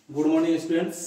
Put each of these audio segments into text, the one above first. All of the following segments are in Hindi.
Good morning students.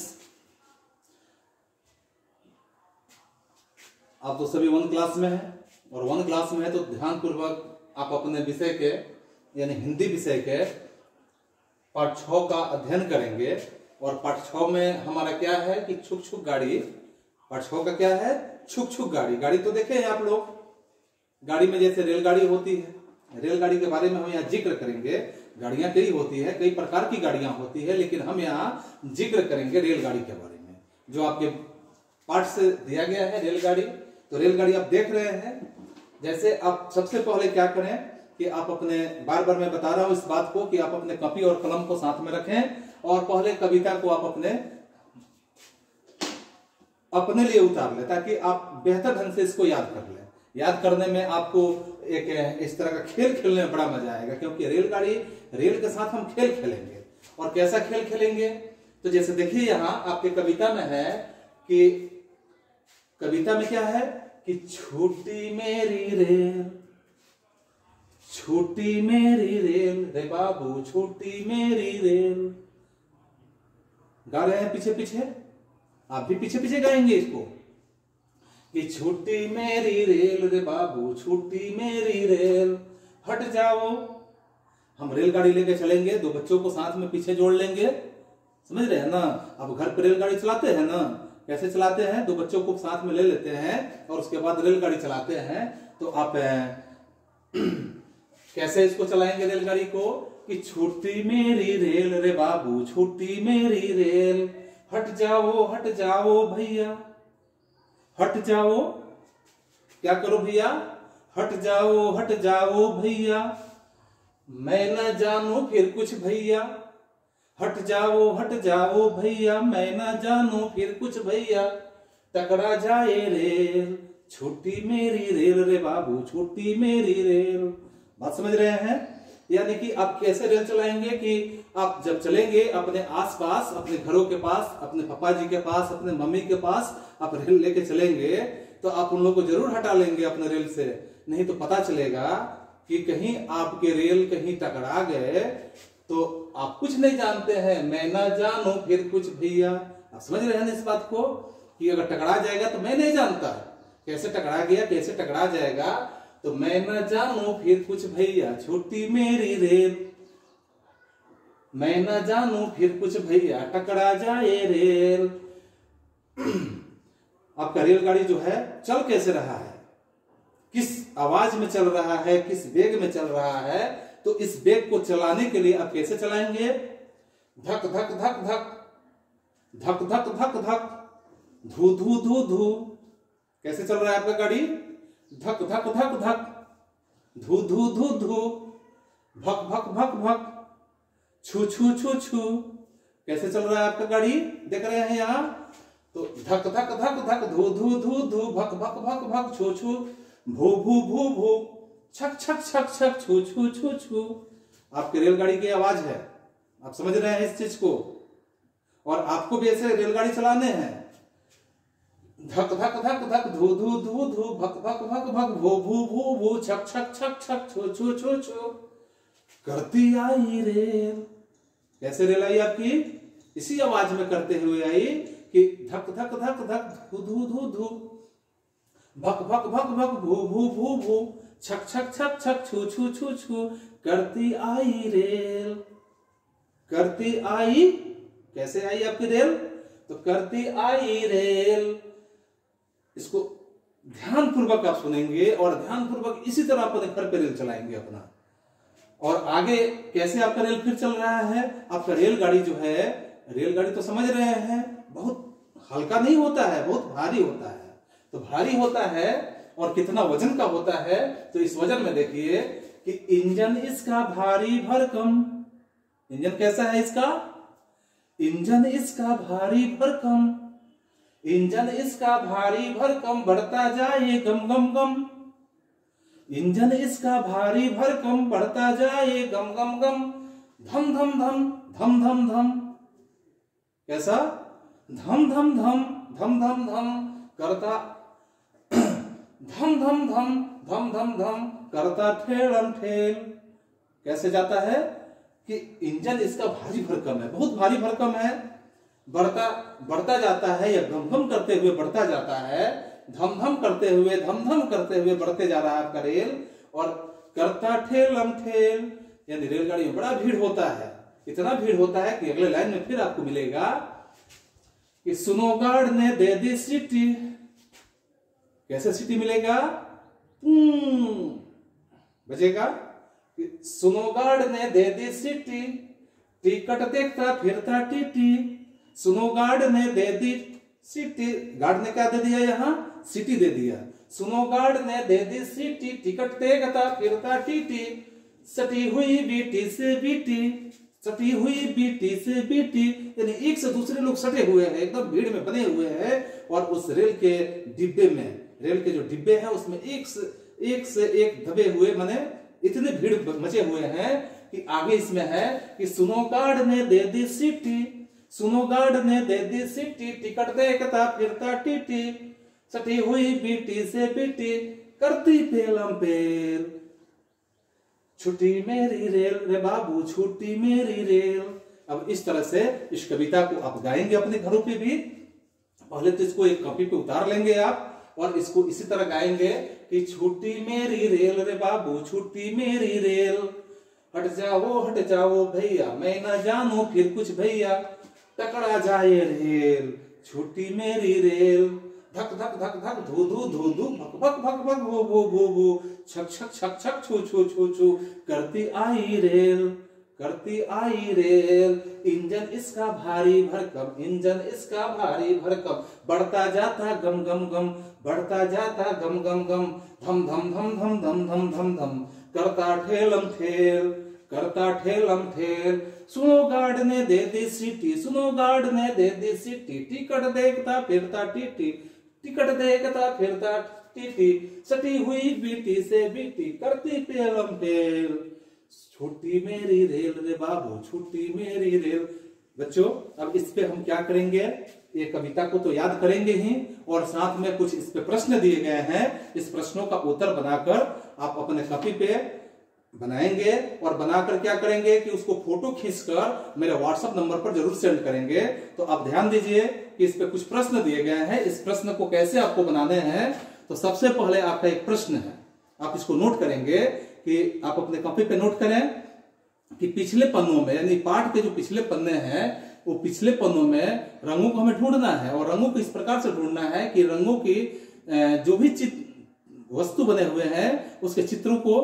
आप तो सभी वन क्लास में हैं और वन क्लास में है तो ध्यान पूर्वक आप अपने विषय के यानी हिंदी विषय के पाठ 6 का अध्ययन करेंगे। और पाठ 6 में हमारा क्या है कि छुक छुक गाड़ी। पाठ 6 का क्या है? छुक छुक गाड़ी। गाड़ी तो देखे हैं आप लोग, गाड़ी में जैसे रेलगाड़ी होती है, रेलगाड़ी के बारे में हम यहाँ जिक्र करेंगे। गाड़ियां कई होती है, कई प्रकार की गाड़ियां होती है, लेकिन हम यहाँ जिक्र करेंगे रेलगाड़ी के बारे में जो आपके पाठ से दिया गया है। रेलगाड़ी तो रेलगाड़ी आप देख रहे हैं। जैसे आप सबसे पहले क्या करें कि आप अपने, बार बार मैं बता रहा हूं इस बात को कि आप अपने कॉपी और कलम को साथ में रखें और पहले कविता को आप अपने लिए उतार लें ताकि आप बेहतर ढंग से इसको याद कर लें। याद करने में आपको एक इस तरह का खेल खेलने में बड़ा मजा आएगा, क्योंकि रेलगाड़ी, रेल के साथ हम खेल खेलेंगे। और कैसा खेल खेलेंगे? तो जैसे देखिए यहां आपके कविता में है कि कविता में क्या है कि छोटी मेरी रेल, छोटी मेरी रेल रे बाबू, छोटी मेरी रेल। गा रहे हैं पीछे पीछे, आप भी पीछे पीछे गाएंगे इसको कि छोटी मेरी रेल रे बाबू, छोटी मेरी रेल, हट जाओ। हम रेलगाड़ी लेके चलेंगे, दो बच्चों को साथ में पीछे जोड़ लेंगे, समझ रहे हैं ना। अब घर पर रेलगाड़ी चलाते हैं ना, कैसे चलाते हैं? दो बच्चों को साथ में ले लेते हैं और उसके बाद रेलगाड़ी चलाते हैं। तो आप कैसे इसको चलाएंगे रेलगाड़ी को कि छोटी मेरी रेल रे बाबू, छोटी मेरी रेल, हट जाओ भैया, हट जाओ। क्या करो भैया? हट जाओ भैया, मैं न जानू फिर कुछ भैया। हट जाओ भैया, मैं न जानू फिर कुछ भैया। टकरा जाए रेल, छोटी मेरी रेल रे बाबू, छोटी मेरी रेल। बात समझ रहे हैं? यानी कि आप कैसे रेल चलाएंगे कि आप जब चलेंगे अपने आसपास, अपने घरों के पास, अपने पापा जी के पास, अपने मम्मी के पास आप रेल लेके चलेंगे तो आप उन लोगों को जरूर हटा लेंगे अपने रेल से, नहीं तो पता चलेगा कि कहीं आपके रेल कहीं टकरा गए तो आप कुछ नहीं जानते हैं। मैं ना जानू फिर कुछ भैया। आप समझ रहे हैं ना इस बात को कि अगर टकरा जाएगा तो मैं नहीं जानता कैसे टकरा गया, कैसे टकरा जाएगा, तो मैं न जानू फिर कुछ भैया, छोटी मेरी रेल, मैं न जानू फिर कुछ भैया, टकरा जाए रेल। आपका रेलगाड़ी जो है चल कैसे रहा है, किस आवाज में चल रहा है, किस वेग में चल रहा है, तो इस वेग को चलाने के लिए आप कैसे चलाएंगे? धक धक धक धक, धक धक धक धक, धू धू धू धू। कैसे चल रहा है आपका गाड़ी? धक धक धक धक, धू धू धू धू, भक भक भक भक, छू छू छू छू। कैसे चल रहा है आपका गाड़ी? देख रहे हैं यहाँ तो धक धक धक धक, धू धू धू धू, भक भक भक भक, छू छू, भू भू भू भू, छक छक छक छक, छू छू छू छू। आपकी रेलगाड़ी की आवाज है, आप समझ रहे हैं इस चीज को। और आपको भी ऐसे रेलगाड़ी चलाने हैं। धक धक धक धक, धू धू धू धू, भक भक भक भक, भू भू भू भू, छक छक छक छक, छू छू छू छू, करती आई रेल। कैसे रेल आई आपकी? इसी आवाज में करते हुए आई कि धक धक धक धक, धू धू धू धू, भक भक भक भक, भू भू भू भू, छक छक छक छक, छू छू छू छू, करती आई रेल, करती आई। कैसे आई आपकी रेल? तो करती आई रेल। इसको ध्यान पूर्वक आप सुनेंगे और ध्यान पूर्वक इसी तरह अपने घर पे रेल चलाएंगे अपना। और आगे कैसे आपका रेल फिर चल रहा है? आपका रेलगाड़ी जो है, रेलगाड़ी तो समझ रहे हैं बहुत हल्का नहीं होता है, बहुत भारी होता है। तो भारी होता है और कितना वजन का होता है, तो इस वजन में देखिए कि इंजन इसका भारी भरकम। इंजन कैसा है इसका? इंजन इसका भारी भरकम, इंजन इसका भारी भरकम, बढ़ता जाए गम गम गम। इंजन इसका भारी भरकम, बढ़ता जाए गम गम गम, धम धम धम, धम धम धम। कैसा? धम धम धम, धम धम धम, करता धम धम धम, धम धम धम, करता ठेलम ठेल। कैसे जाता है कि इंजन इसका भारी भरकम है, बहुत भारी भरकम है। बढ़ता बढ़ता जाता है या घम घम करते हुए बढ़ता जाता है, धम धम करते हुए बढ़ते जा रहा है आपका रेल, और करता ठेलम ठेल, यानी रेलगाड़ी में बड़ा भीड़ होता है, इतना भीड़ होता है कि अगले लाइन में फिर आपको मिलेगा कि सुनो गार्ड ने दे दी सीटी। कैसे सीटी मिलेगा? बजेगा कि सुनो गार्ड ने दे दी सीटी, टिकट देखता फिरता टीटी। सुनो गार्ड ने दे दी सीटी, गार्ड ने क्या दे दिया? यहाँ सीटी दे दिया। सुनो गार्ड ने दे दी सीटी, टिकट देखता फिरता टीटी। सटी हुई बीटी से बीटी, सटी हुई बीटी से बीटी, यानी एक से दूसरे लोग सटे हुए हैं, एकदम भीड़ में बने हुए हैं, और उस रेल के डिब्बे में, रेल के जो डिब्बे हैं उसमें एक से एक दबे हुए, माने इतने भीड़ मचे हुए हैं कि आगे इसमें है कि सुनो गार्ड ने दे दी सीटी, सुनो गार्ड ने दे दी सीटी, टिकट देखता फिरता टीटी। सटी हुई बीटी से बीटी, करती पेलम पेल, छुट्टी मेरी रेल रे बाबू, छुट्टी मेरी रेल। अब इस तरह से इस कविता को आप गाएंगे अपने घरों पे भी। पहले तो इसको एक कॉपी पे उतार लेंगे आप, और इसको इसी तरह गाएंगे कि छुट्टी मेरी रेल रे बाबू, छुट्टी मेरी रेल। हट जाओ भैया, मैं न जानू फिर कुछ भैया, टकरा जाए रेल, छुट्टी मेरी रेल। धक धक धक धक, धू धू धू धू, भक भक भक भक, भू भू भू भू, छक छक छक छक, छू छू छू छू, करती आई रेल, करती आई रेल। इंजन इसका भारी भरकम, इंजन इसका भारी भरकम, बढ़ता जाता गम गम गम, बढ़ता जाता गम गम गम, धम धम धम धम धम धम धम धम, करता ठेलम ठेल, करता ठेलम ठेल। सुनो गार्ड ने दे दी सीटी, सुनो गार्ड ने दे दी सीटी, टिकट देखता फिरता टीटी, टिकट देखता फिरता टीटी। सटी हुई बीटी से बीटी, करती पेलम पेल, छुट्टी मेरी रेल रे बाबू, छुट्टी मेरी रेल। बच्चों अब इस पे हम क्या करेंगे, ये कविता को तो याद करेंगे ही, और साथ में कुछ इस पे प्रश्न दिए गए हैं, इस प्रश्नों का उत्तर बनाकर आप अपने कॉपी पे बनाएंगे, और बनाकर क्या करेंगे कि उसको फोटो खींचकर मेरे व्हाट्सएप नंबर पर जरूर सेंड करेंगे। तो आप ध्यान दीजिए कि इस पे कुछ प्रश्न दिए गए हैं, इस प्रश्न को कैसे आपको बनाने हैं। तो सबसे पहले आपका एक प्रश्न है, आप इसको नोट करेंगे कि आप अपने कॉपी पे नोट करें कि पिछले पन्नों में, यानी पाठ के जो पिछले पन्ने हैं, वो पिछले पन्नों में रंगों को हमें ढूंढना है, और रंगों को इस प्रकार से ढूंढना है कि रंगों की जो भी वस्तु बने हुए हैं उसके चित्रों को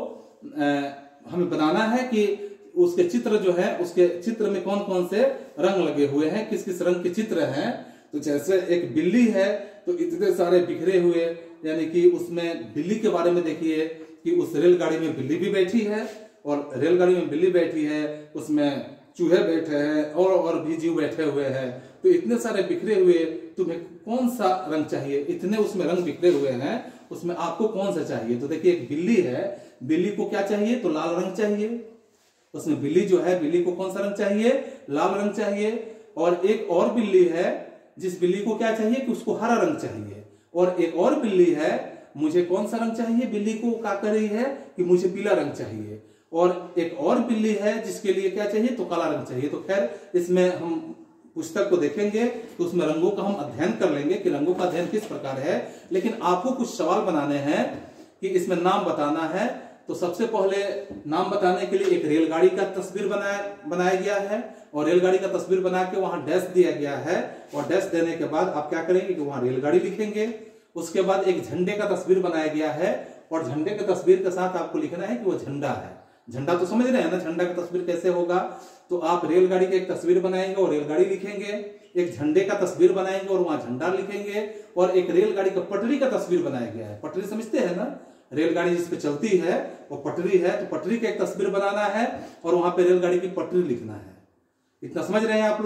हमें बनाना है कि उसके चित्र जो है, उसके चित्र में कौन कौन से रंग लगे हुए हैं, किस किस रंग के चित्र हैं। तो जैसे एक बिल्ली है तो इतने सारे बिखरे हुए, यानी कि उसमें बिल्ली के बारे में देखिए कि उस रेलगाड़ी में बिल्ली भी बैठी है, और रेलगाड़ी में बिल्ली बैठी है, उसमें चूहे बैठे हैं और भी जीव बैठे हुए हैं। तो इतने सारे बिखरे हुए, तुम्हें कौन सा रंग चाहिए? इतने उसमें रंग बिखरे हुए हैं, उसमें आपको कौन सा चाहिए? तो देखिए एक बिल्ली है, बिल्ली को क्या चाहिए? तो लाल रंग चाहिए। उसमें बिल्ली जो है, बिल्ली को कौन सा रंग चाहिए? लाल रंग चाहिए। और एक और बिल्ली है जिस बिल्ली को क्या चाहिए कि उसको हरा रंग चाहिए। और एक और बिल्ली है, मुझे कौन सा रंग चाहिए? बिल्ली को क्या कर रही है कि मुझे पीला रंग चाहिए। और एक और बिल्ली है जिसके लिए क्या चाहिए? तो काला रंग चाहिए। तो खैर इसमें हम पुस्तक को देखेंगे तो उसमें रंगों का हम अध्ययन कर लेंगे कि रंगों का अध्ययन किस प्रकार है। लेकिन आपको कुछ सवाल बनाने हैं कि इसमें नाम बताना है। तो सबसे पहले नाम बताने के लिए एक रेलगाड़ी का तस्वीर बनाया गया है, और रेलगाड़ी का तस्वीर बना के वहां डैश दिया गया है, और डैश देने के बाद आप क्या करेंगे कि वहां रेलगाड़ी लिखेंगे। उसके बाद एक झंडे का तस्वीर बनाया गया है, और झंडे के तस्वीर के साथ आपको लिखना है कि वो झंडा है। झंडा तो समझ रहे हैं ना, झंडा का तस्वीर कैसे होगा? तो आप रेलगाड़ी की एक तस्वीर बनाएंगे और रेलगाड़ी लिखेंगे, एक झंडे का तस्वीर बनाएंगे और वहां झंडा लिखेंगे, और एक रेलगाड़ी का पटरी का तस्वीर बनाया गया है। पटरी समझते हैं ना, रेलगाड़ी जिस पे चलती है वो पटरी है, तो पटरी का एक तस्वीर बनाना है और वहां पे रेलगाड़ी की पटरी लिखना है। इतना समझ रहे हैं आप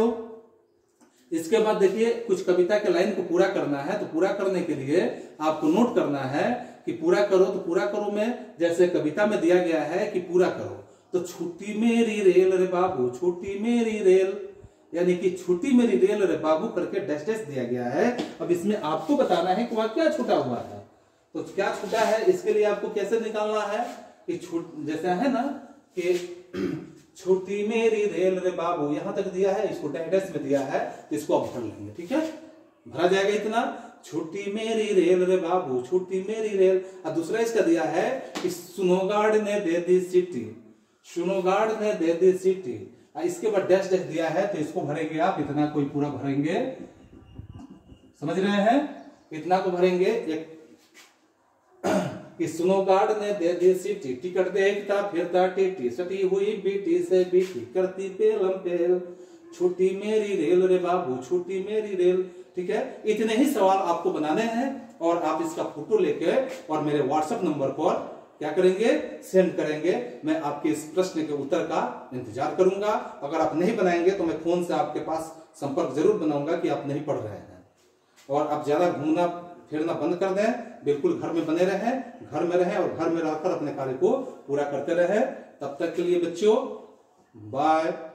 लोग? इसके बाद देखिए कुछ कविता के लाइन को पूरा करना है। तो पूरा करने के लिए आपको नोट करना है कि पूरा करो। तो पूरा करो में जैसे कविता में दिया गया है कि पूरा करो, तो छुट्टी मेरी रेल रे बाबू, छुट्टी मेरी रेल, यानी कि छुट्टी मेरी रेल रे बाबू करके डैश डैश दिया गया है। अब इसमें आपको बताना है कि वहां क्या छूटा हुआ है। तो क्या छूटा है इसके लिए आपको कैसे निकालना है कि जैसे है ना कि छोटी मेरी रेल रे बाबू, यहां तक दिया है, इसको डैश में दिया है तो इसको आप भर लेंगे। ठीक है, भरा जाएगा इतना, छोटी मेरी रेल रे बाबू, छोटी मेरी रेल। और दूसरा इसका दिया है कि सुनोगाड़ ने दे दी सिटी, सुनोगाड़ ने दे दी सिटी। इसके बाद डैश डैश दिया है तो इसको भरेंगे आप, इतना कोई पूरा भरेंगे, समझ रहे हैं, इतना को भरेंगे। एक कि सुनोगाड़ ने दे दी सिटी, टिकट देखता फिरता टीटी, सटी हुई बीटी से बीटी, करती पेलम पेल, छोटी मेरी रेल रे बाबू, छोटी मेरी रेल। ठीक है, इतने ही सवाल आपको बनाने हैं और आप इसका फोटो लेके और मेरे व्हाट्सएप नंबर पर क्या करेंगे, सेंड करेंगे। मैं आपके इस प्रश्न के उत्तर का इंतजार करूंगा। अगर आप नहीं बनाएंगे तो मैं फोन से आपके पास संपर्क जरूर बनाऊंगा कि आप नहीं पढ़ रहे हैं। और आप ज्यादा घूमना फिरना बंद कर दें, बिल्कुल घर में बने रहें, घर में रहें और घर में रहकर अपने कार्य को पूरा करते रहें। तब तक के लिए बच्चों बाय।